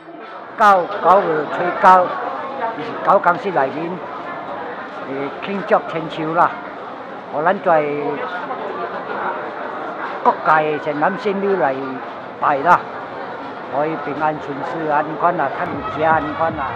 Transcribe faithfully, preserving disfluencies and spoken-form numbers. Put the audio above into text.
九九月初九，就是九公司内面诶庆祝千秋啦，互咱在各界善男信女来拜啦，可以平安顺遂安款啊，趁有食安款啊。